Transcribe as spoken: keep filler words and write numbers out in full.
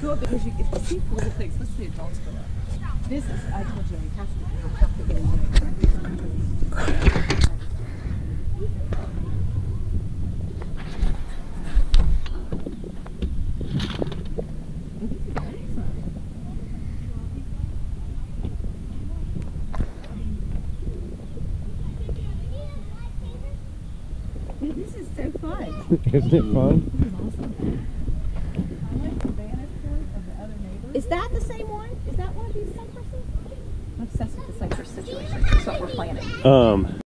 go up because you, if you see little pigs, let's see adults go up. This is, I told you, we have to, we have to get in there. This is so fun. Isn't it fun? This is awesome. I like the vantage point of the other neighbors. Is that the same one? Is that one of these cypresses? I'm obsessed with the cypress situation. That's what we're planning. Um.